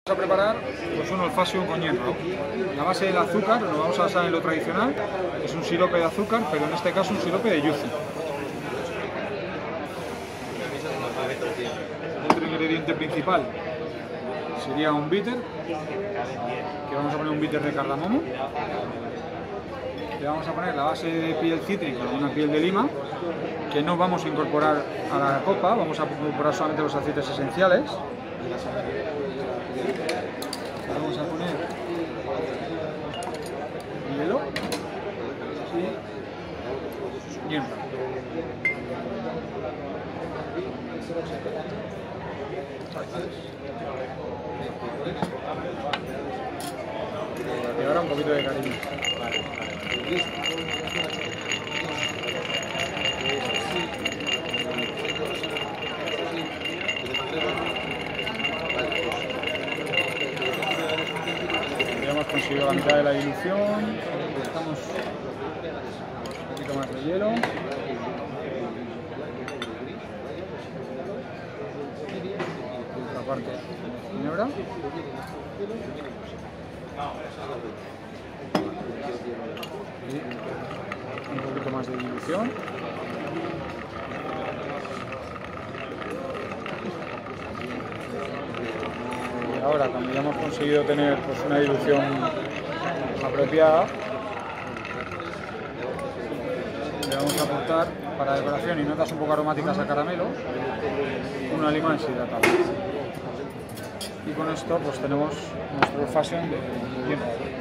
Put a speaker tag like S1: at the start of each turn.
S1: Vamos a preparar pues un old-fashion con hierro. La base del azúcar lo vamos a basar en lo tradicional, es un sirope de azúcar, pero en este caso un sirope de yuzu. Otro ingrediente principal sería un bitter, que vamos a poner un bitter de cardamomo. Le vamos a poner la base de piel cítrica, una piel de lima, que no vamos a incorporar a la copa, vamos a incorporar solamente los aceites esenciales. Vamos a poner hielo y hierro. Y ahora un poquito de cariño. Ya hemos conseguido la mitad de la dilución, dejamos un poquito más de hielo. Otra parte de ginebra. Y un poquito más de dilución. Y ahora, cuando ya hemos conseguido tener pues, una dilución apropiada, le vamos a aportar para decoración y notas un poco aromáticas a caramelo una lima deshidratada. Y con esto pues tenemos nuestro old-fashion de hierro.